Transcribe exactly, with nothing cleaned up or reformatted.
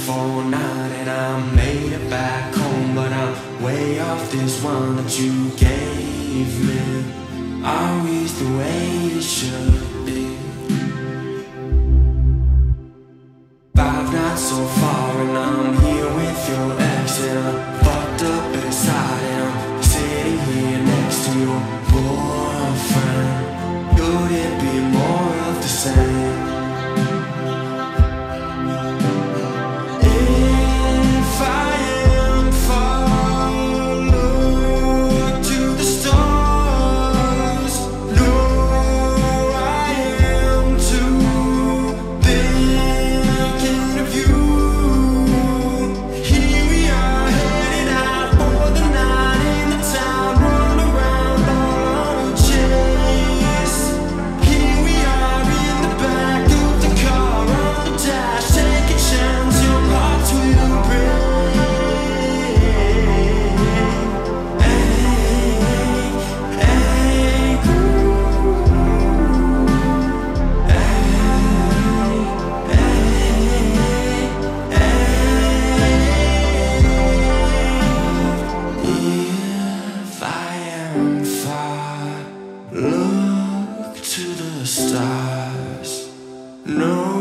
beautiful night and I made it back home, but I'm way off this one that you gave me. Always the way it should be. Five nights so far and I'm here with your ex, and I'm fucked up inside and I'm sitting here next to your boyfriend. Could it be more of the same? Look to the stars. No.